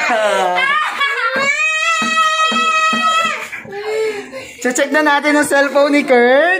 Check na natin ang cellphone ni Kurt.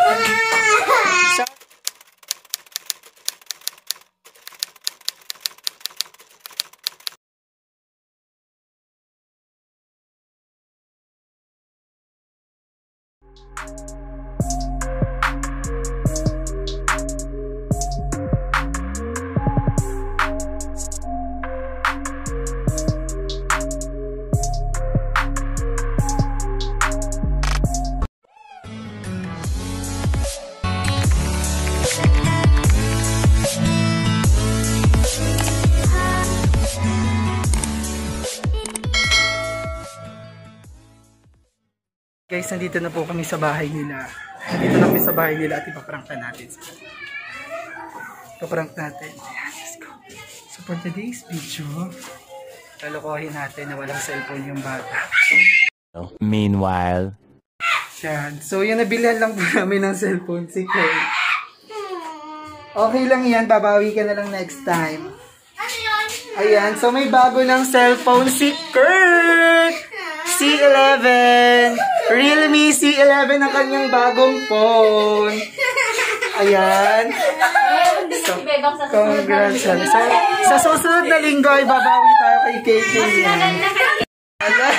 Guys, nandito na po kami sa bahay nila. Nandito na kami sa bahay nila at ipaprank na natin. Ipaprank natin. Ayan, let's go. So for today's video, lalokohin natin na walang cellphone yung bata. Meanwhile. Yan. So yung nabilhan lang po namin ng cellphone si Kurt. Okay lang yan, babawi ka na lang next time. Ayan, so may bago ng cellphone si Kurt! C11! Realme C11 ang kanyang bagong phone. Ayan. So, congrats. Sa susunod na linggo ay babawi tayo kay KK. Ala.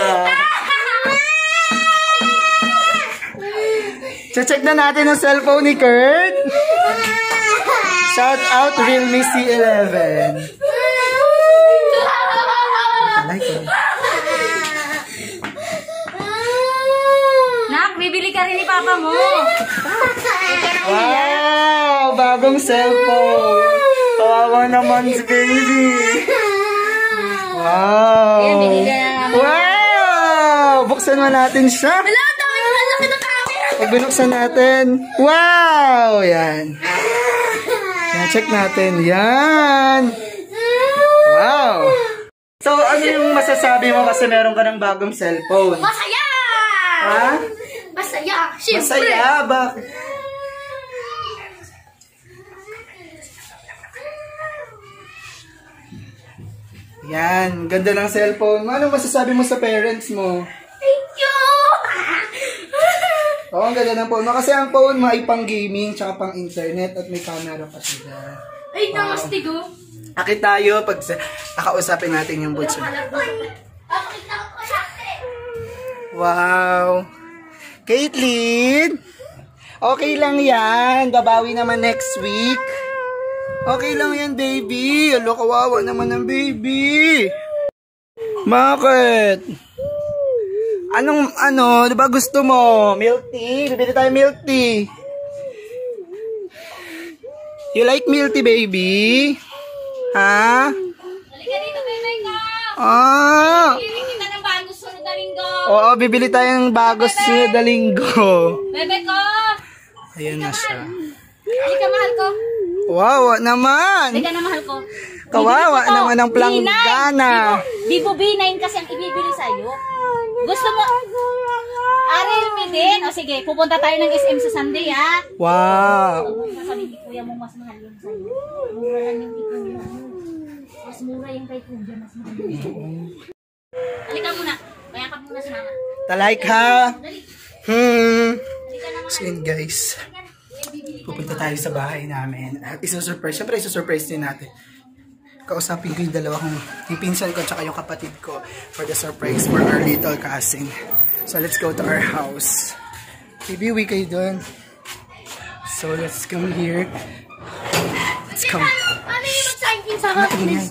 Check na natin ang cellphone ni Kurt. Shout out Realme C11. I like it. Bibili ka rin ni Papa mo. Wow! Bagong cellphone. Kawawa naman si baby. Wow! Wow! Buksan mo natin siya. Wala, dami na laki ng camera. Pag binuksan natin. Wow! Yan. Yan, check natin. Yan. Wow! So, ano yung masasabi mo kasi meron ka ng bagong cellphone? Masaya! Ha? Masaya, siyempre. Masaya, bakit? Yan, ganda ng cellphone. Ano masasabi mo sa parents mo? Thank you! Oo, ang ganda ng phone mo. Kasi ang phone mo ay pang gaming, tsaka pang internet, at may camera pa siya. Ay, namastigo. Akit tayo pag nakausapin natin yung bunso. Wow! Caitlyn! Okay lang yan. Babawi naman next week. Okay lang yan, baby. Alo, kawawa naman ng baby. Bakit? Ano, diba gusto mo? Milk tea? Bibili tayo milk tea. You like milk tea, baby? Ha? Halika dito, bebe ka. Ah! Bibili kita ng bago sunod na linggo. Oo, bibili tayong bago sunod na linggo. Bebe ko. Ayan na siya. Halika, mahal ko. Wow, naman! Halika na, mahal ko. Kawawa naman ang planggana. Bibo B9 kasi ang ibibili sa'yo. Gusto mo? Realme din. O sige, pupunta tayo ng SM sa Sunday, ha? Wow! Sabi ni kuya mo, mas mahal yung sa'yo. Mura lang yung ikaw mo. Mas mura yung kay kuya, mas mahal yung sa'yo. Halika muna. Mayakap muna si mama. Talike ha! Dali. Halika na, So yun guys, pupunta tayo sa bahay namin at isusurprise, syempre isusurprise din natin. Kausapin ko yung dalawa kong, yung pinsan ko tsaka yung kapatid ko for the surprise for our little cousin. So let's go to our house. Baby, uwi kayo dun. So let's come here. Let's come. Ano yung mag-sign in sa house, please?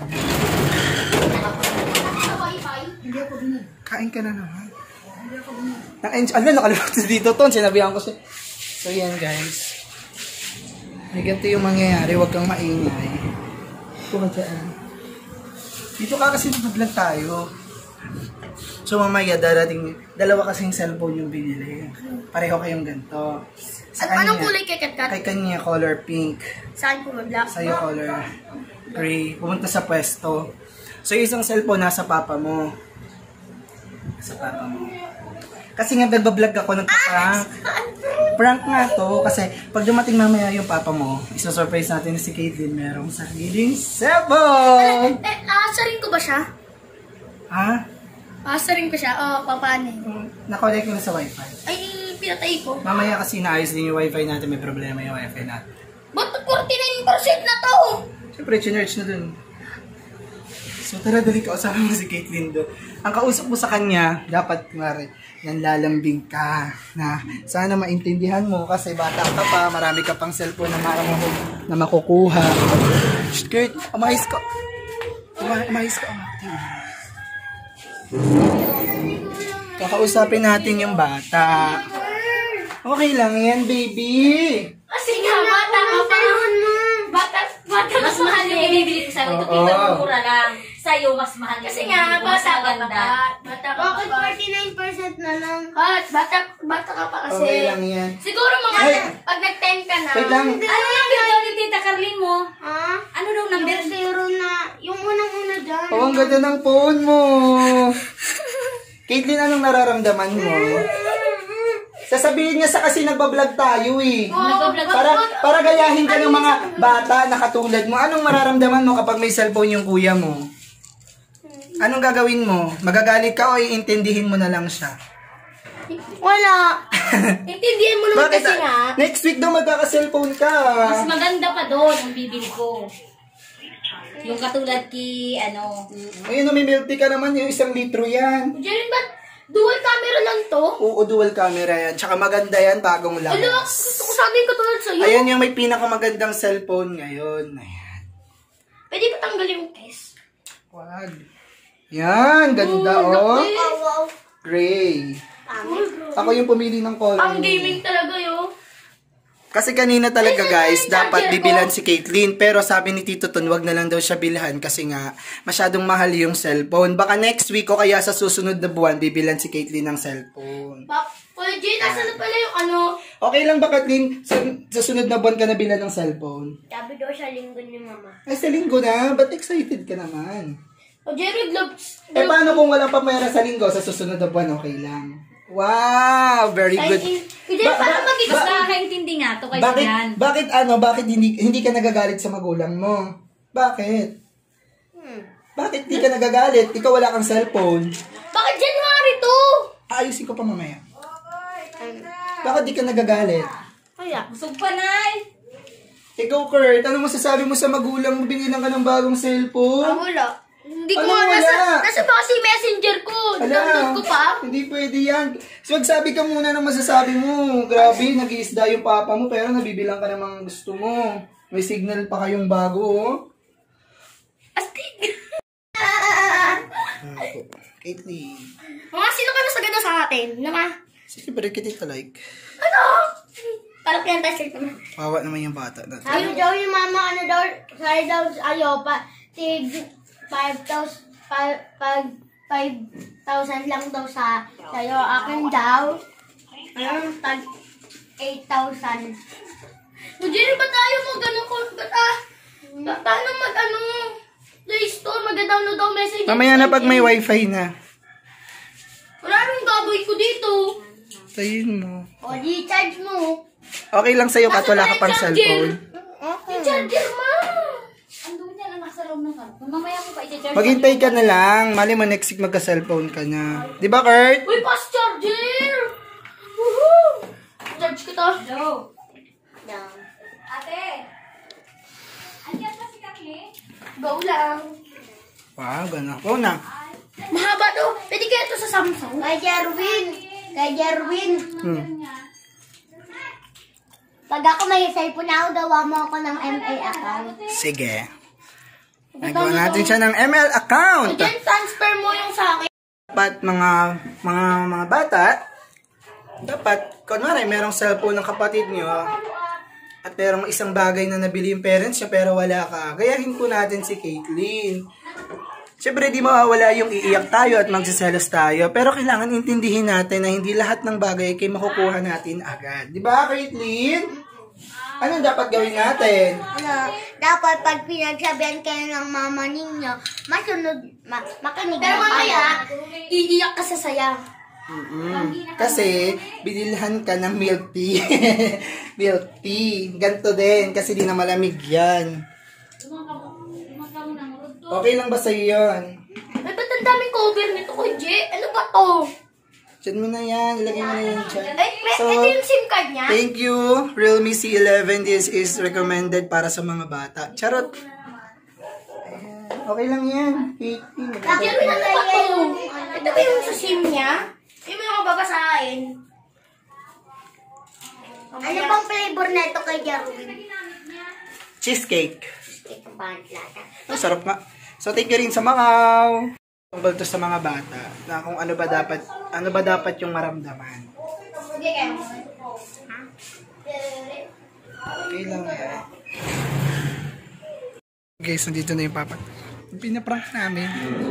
Kain ka na naman. Ano, nakalimutan dito to. Sinabihan ko siya. So yan guys. May ganito yung mangyayari. Huwag kang maingay. Puka dyan. Dito ka kasi vlog tayo. So mamaya darating. Dalawa kasing cellphone yung binili. Pareho kayong ganito. Sa kanya, anong kulay kay Katkat? Kay kanya color pink. Saan po mag-black? Sa'yo color gray. Pumunta sa pwesto. So yung isang cellphone nasa papa mo. Sa papa mo. Kasi nga nagbablog ako ng prank. Prank nga to. Kasi pag dumating mamaya yung papa mo, isusurprise natin si Caitlyn merong sariling cellphone. Aasarin ko ba siya? Ha? Pasarin ko siya. Papanin. Nakonect mo na sa wifi. Ay, pinatay ko. Mamaya kasi naayos din yung wifi natin. May problema yung wifi natin. Ba't 49% na to? Siyempre, chinerch na dun. So tara, dali kausapin mo si Caitlyn doon. Ang kausap mo sa kanya, dapat nanlalambing ka na sana maintindihan mo kasi bata ka pa, marami ka pang cellphone na makukuha. Shh, Kurt, umayos ka. Umayos ka. Kakausapin natin yung bata. Okay lang yan, baby. Kasi nga, bata ka pa. Bata Mas mahal yung ibibili ko sa'yo. Ito kita mura lang. Sa'yo, mas mahal yung Kasi ibibili nga, ko. Mas bata ka pa. maganda. Bata ka pa. Bakit 49% na lang? Bata ka pa kasi. Okay lang yan. Siguro mga, Ay! pag nag-10 ka na. Wait lang. Ano number daw ni Tita Carlin mo? Ha? Ano daw number? Yung zero na, yung unang-una dyan. Oh, ang ganda ng phone mo. Caitlyn, anong nararamdaman mo? Sasabihin niya sa kasi nagbablog tayo eh. Nagbablog Para gayahin ka ng mga bata na katulad mo. Anong mararamdaman mo kapag may cellphone yung kuya mo? Anong gagawin mo? Magagalit ka o iintindihin mo na lang siya? Wala. Intindihan mo naman kasi nga. Next week daw magkaka-cellphone ka. Mas maganda pa doon ang bibili ko. Yung katulad ki, ano. Ayun, may milk tea ka naman. Yung 1 litro yan. Diyan ba't dual camera lang to? Oo, dual camera yan. Tsaka maganda yan, bagong Ano, labas. gusto ko sabi ko tulad sa'yo. Ayan yung may pinakamagandang cellphone ngayon. Ayan. Pwede ba tanggalin yung case? Wag. Yan, ganda oh. Wow. Gray. Ako yung pumili ng color. Ang gaming talaga yun. Kasi kanina talaga guys, dapat bibilan si Caitlyn. Pero sabi ni Tito Ton, wag na lang daw siya bilhan kasi nga masyadong mahal yung cellphone. Baka next week o kaya sa susunod na buwan, bibilan si Caitlyn ng cellphone. Kuya Jay, nasa na pala yung ano? Okay lang ba, Kathleen? Sa susunod na buwan ka na bilan ng cellphone? Sabi daw siya linggo ni mama. Ay, sa linggo na. Ba't excited ka naman? O Jerry, gloves. Eh, paano kung walang pamera sa linggo? Sa susunod na buwan, okay lang. Wow! Very good. Kuya Jay, paano magiging Mas nakakaintindi nga to kay Jan. Bakit hindi ka nagagalit sa magulang mo? Bakit? Bakit hindi ka nagagalit? Ikaw wala kang cellphone. Bakit January to? Ayusin ko pa mamaya. Bakit di ka nagagalit? Kaya. Busog pa, Nay. Ikaw, Kurt, ano masasabi mo sa magulang mo? Binilang ka ng bagong cellphone? Wala. Hindi ko Ano nga wala? nasa pa kasi messenger ko. Download ko pa. Hindi pwede yan. So, magsabi ka muna ng masasabi mo. Grabe, nag-iisda yung papa mo, pero nabibilang ka ng mga gusto mo. May signal pa kayong bago, oh. Astig. Caitlyn. Mga sino ka mas maganda sa atin? Nama? Siyempre, kita like. Ano? Parang pinantasil ko na. Wawa naman yung bata natin. Sabi daw yung mama, ano daw, sabi daw, tig 5,000 lang daw sa'yo. Akin daw, tag 8,000. O Jerry, ba't tayo mag-ano ko? Paano mag-ano? Play Store, mag-download daw message. Mamaya na pag may wifi na. Wala nang gagawin ko dito. Tayin mo. O, di charge mo. Okay lang sa'yo kat wala ka pang cellphone. Yung charger, ma. Andun yan, nasa loob ng karton. Mamaya ko pa i-charge. Maghintay ka na lang. Mali mo next week magka-cellphone ka na. Di ba, Kurt? Uy, fast charger! Woohoo! Charge ko to. Hello. Down. Ate. Andiyan pa si Kathleen? Go lang. Wow, gano'n. Oo na. Mahaba to. Pwede kaya to sa Samsung? Kay Jerwin. Pag ako may cellphone ako, gawa mo ako ng MA account. Sige. Nagawa natin siya ng ML account. Diyan, transfer mo yung sa akin. Dapat mga bata, dapat, kunwari, merong cellphone ng kapatid nyo, at merong isang bagay na nabili yung parents nyo, pero wala ka. Gayahin po natin si Caitlyn. Siyempre, di mawawala yung iiyak tayo at magsiselos tayo, pero kailangan intindihin natin na hindi lahat ng bagay ay makukuha natin agad. Di ba, Caitlyn? Anong dapat gawin natin? Ano, dapat pag pinagsabihan kayo ng mama ninyo, makinig Pero na mamaya, kayo. iiyak ka sa saya. Kasi, binilhan ka ng milk tea. Milk tea. Ganto din, kasi di na malamig yan. Okay lang ba sa'yo yun? Ay, ba't ang daming cover nito ko, J. Ano ba to? Diyan mo na yan. Ilagay mo na yan dyan. Ay, So, ito yung SIM card niya. thank you. Realme C11. This is recommended para sa mga bata. Charot. Ayan. Okay lang yan. 18. Lagyan mo na ba to? Ito ba yung sa SIM niya? Yung mga babasahin. Ano bang flavor na ito kay Jarwin? Cheesecake. Ito ba ang lata? Ang sarap nga. So, thank you rin sa mga tungkol to sa mga bata na kung ano ba dapat yung maramdaman. Sige, kaya mo. Okay lang yan. Guys, nandito na yung papa. Pinaprank namin.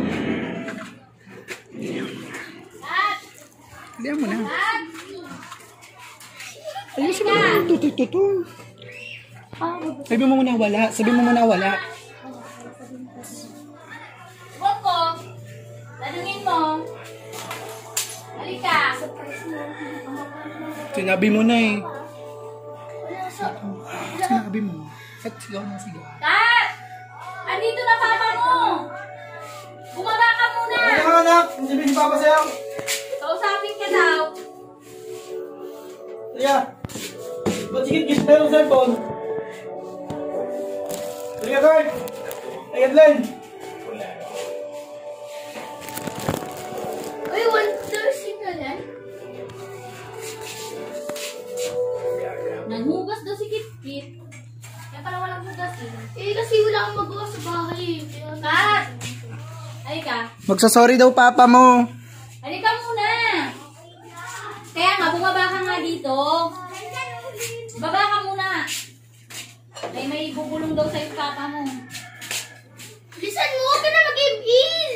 Liyan mo na. Ayusin mo na. Tutututun. Sabi mo muna wala. Huwag ko. Tanungin mo. Halika. Sinabi mo na eh. Sinabi mo. At sigaw na sigaw. Kat! Andito na papa mo. Bumaba ka muna. Ano anak? Hindi sabihin ni Papa sa'yo. Kausapin ka daw. Liya. Ba't sigit-git na yung cellphone? Liya, Kurt. Ay, Edlen. Uy, 1,000 na yan. Nanghugas daw si Kit-Kit. Kaya pala walang hugasin. Eh, kasi wala akong magawa sa bahay. Kat! Halika. Magsasorry daw Papa mo. Halika muna. Kaya nga, bumaba ka nga dito. Baba ka muna. May bubulong daw sa'yo papa mo. Lisan mo, huwag ka na mag-ibig.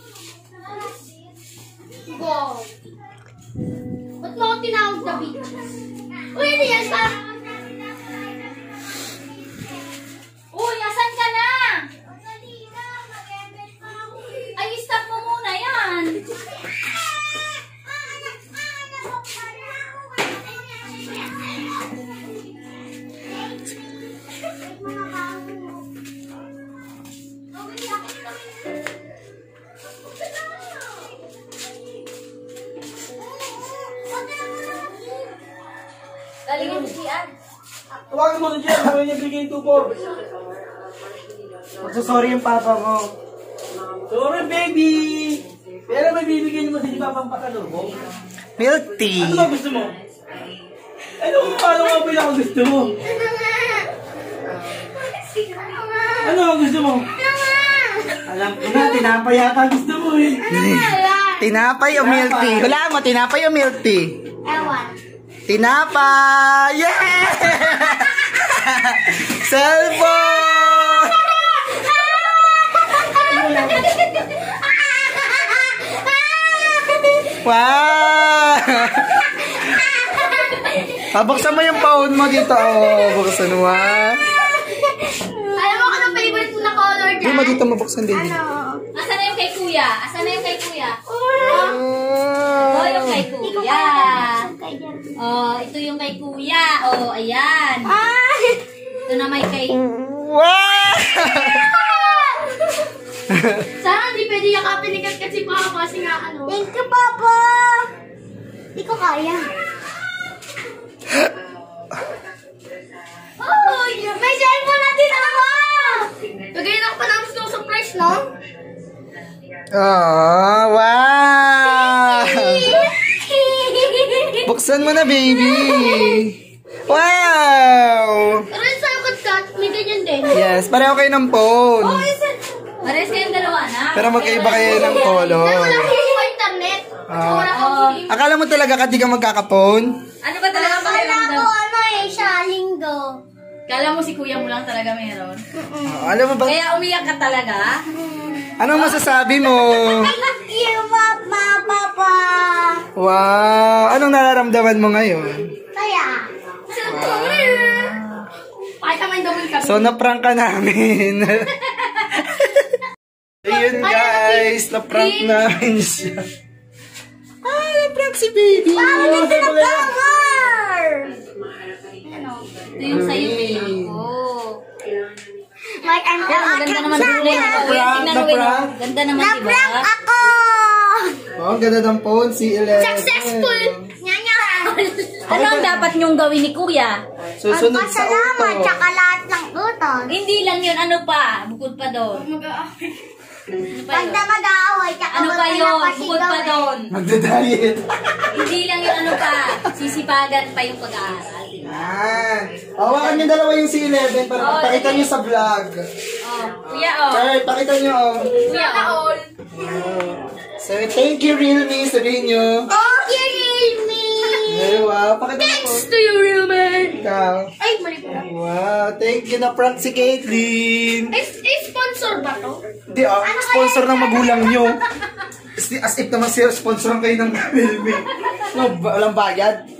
Go. Ba't mo ako tinawag na bitches? Uy, ano yan pa? Uy, asan ka na? Ay, stop mo muna yan. Galingan mo siya. Tawagin mo na dyan. Kung niya bigay 2-4. Magsasorry yung Papa mo. Sorry, baby! Pero may bibigyan mo din Papa ang pakalubong. Milk tea. Ano ba gusto mo? Ano kung paano nga pinaka gusto mo? Ano ang gusto mo? Alam ko na, tinapay yata gusto mo eh. Tinapay o milk tea? Wala mo, tinapay o milk tea? Ewan. Tinapay! Yeah! Cellphone! Wow! Pabuksan mo yung phone mo dito. Oh, buksan mo ah. Alam mo ko ng favorite mo na color Hindi dyan? mo dito mabuksan din. Asan na yung kay kuya? Asan na yung kay kuya? Oh, Oh, yung kay kuya. Oh, ito yung kay kuya. Oh, ayan. Ito na may kay... wow! Sana hindi pwede yakapin ni Kat si Papa kasi nga ano. Thank you, Papa. Hindi ko kaya. Oh, may cellphone natin ako! Lagay na ako pa namin sa surprise, no? Oh, wow! Buksan mo na, baby! Wow! Pero yung sa'yo, Kat, may ganyan din. Yes, pareho kayo ng phone. Pares kayong dalawa na. Pero magkaiba kayo ng color. Pero wala akong sa internet. Wala akong game. Akala mo talaga ka di ka magkakapon? Ano ba talaga Wala pakiramdam? ko ano eh, siya linggo. Kala mo si kuya mo lang talaga meron. Alam mo ba? Kaya umiyak ka talaga? Anong masasabi mo? Thank you, Papa. Wow! Anong nararamdaman mo ngayon? Kaya, Kahit naman double kami. So, na-prank ka namin. Ayun guys, na-prank namin siya. Ah, na-prank si baby. power! Ito yung sa'yo, baby ko. Like, I'm Pero maganda naman kulay. Tingnan mo, Na-prank? ganda naman, diba? Na-prank ako! Oh, ang ganda ng phone, si 11. Successful! Nyanya. Ano ang dapat niyong gawin ni Kuya? Susunod sa Pasalamat, auto. tsaka lahat ng utos. Hindi lang yun, ano pa? Bukod pa doon. Mag-aaway. Ano pa Pag yun? na mag-aaway, tsaka Ano wag pa ka yun? na Bukod pa pasigawin. doon. Magda-diet. Hindi lang yun, ano pa? Sisipagan pa yung pag-aaral. Yan. Hawakan niyo dalawa yung si 11 para Oh, pakita sige. niyo sa vlog. Oh, Kuya, oh. Sir, pakita niyo, oh. Kuya, oh. So, thank you, Realme. Sabihin niyo. Oh, you need me. Ay, wow. Pakita niyo po. To you, real man. Ikaw. Ay, mali pala. Wow, thank you na prank si Caitlyn. Sponsor ba to? Hindi sponsor ng magulang nyo. As if naman sir, sponsor kayo ng Realme. No, walang bayad.